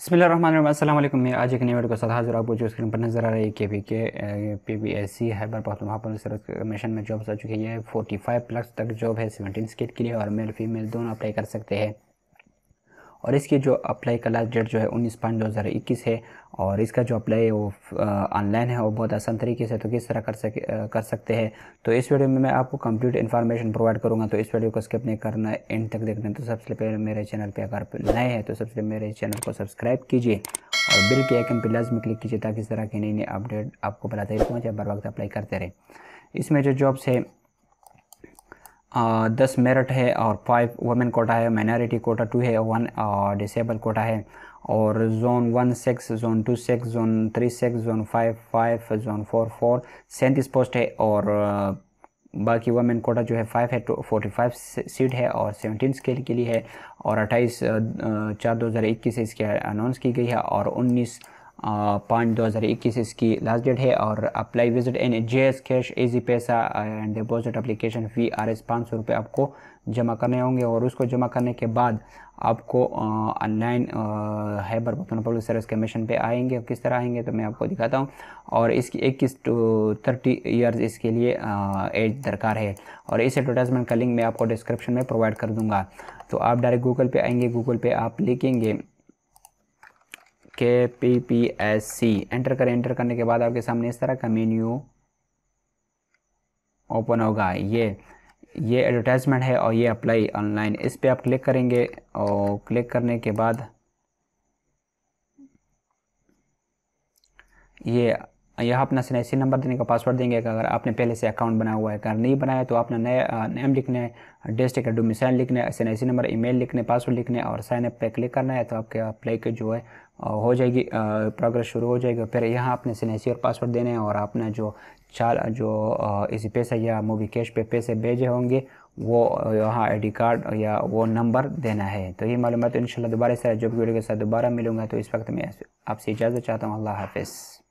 बिस्मिल्लाहिर्रहमानिर्रहीम। अस्सलाम वालेकुम। मैं आज एक नई वीडियो के साथ हाजिर आपको जो स्क्रीन पर नज़र आ रही है PBSC Khyber Pakhtunkhwa police service commission में जॉब्स आ चुकी है। 45 प्लस तक जॉब है 17 स्टेट के लिए और मेल फीमेल दोनों अप्लाई कर सकते हैं। और इसकी जो अप्लाई का लास्ट डेट जो है 19/5/2021 है। और इसका जो अप्लाई है वो ऑनलाइन है और बहुत आसान तरीके से। तो किस तरह कर सकते हैं, तो इस वीडियो में मैं आपको कंप्लीट इन्फॉर्मेशन प्रोवाइड करूंगा। तो इस वीडियो को स्किप नहीं करना है, एंड तक देखना है। तो सबसे पहले मेरे चैनल पे अगर नए हैं तो सबसे मेरे चैनल को सब्सक्राइब कीजिए और बिल के आइकन पर लाजमी क्लिक कीजिए ताकि इस तरह की नई नई अपडेट आपको बताते ही पहुँचे, बर वक्त अप्लाई करते रहे। इसमें जो जॉब्स है 10 मेरिट है और 5 वुमेन कोटा है, माइनॉरिटी कोटा 2 है, 1 और डिसेबल कोटा है। और zone 1 6, zone 2 6, zone 3 6, zone 5 5, zone 4 4, 37 post है। और बाकी वुमेन कोटा जो है 5 है, तो 45 सीट है और 17 स्केल के लिए है। और 28/4/2021 इसकी अनाउंस की गई है और 19/5/2021 इसकी लास्ट डेट है। और apply visit in JS cash Easypaisa and deposit application fee RS 500 रुपये आपको जमा करने होंगे। और उसको जमा करने के बाद आपको online Khyber Pakhtunkhwa police service commission पे आएंगे। किस तरह आएंगे तो मैं आपको दिखाता हूँ। और इसकी 21 to 30 ईयर्स इसके लिए एज दरकार है। और इस एडवर्टाइजमेंट का लिंक मैं आपको डिस्क्रिप्शन में प्रोवाइड कर दूँगा। तो आप डायरेक्ट गूगल पे आएंगे, गूगल पे आप लिखेंगे KPPSC, एंटर करें। एंटर करने के बाद आपके सामने इस तरह का मेन्यू ओपन होगा। ये एडवर्टाइजमेंट है और ये अप्लाई ऑनलाइन, इस पे आप क्लिक करेंगे। और क्लिक करने के बाद ये यहाँ अपना SNIC नंबर देने का पासवर्ड देंगे अगर आपने पहले से अकाउंट बनाया हुआ है। अगर नहीं बनाया तो अपना नया नेम लिखना है, डिस्ट्रिक्ट का डोमिसाइल लिखना है, SNIC नंबर, ईमेल लिखने, पासवर्ड लिखने और साइन अप पे क्लिक करना है। तो आपके अप्लाई के जो है हो जाएगी, प्रोग्रेस शुरू हो जाएगी। फिर यहाँ अपने SNIC और पासवर्ड देने हैं और अपना जो इसी पैसा या मूवी कैश पे पैसे भेजे होंगे वो यहाँ ID कार्ड या वो नंबर देना है। तो ये मालूमात इंशाल्लाह दोबारा इस तरह जॉब वीडियो के साथ दोबारा मिलूंगा। तो इस वक्त मैं आपसे इजाज़त चाहता हूँ। अल्लाह हाफिज़।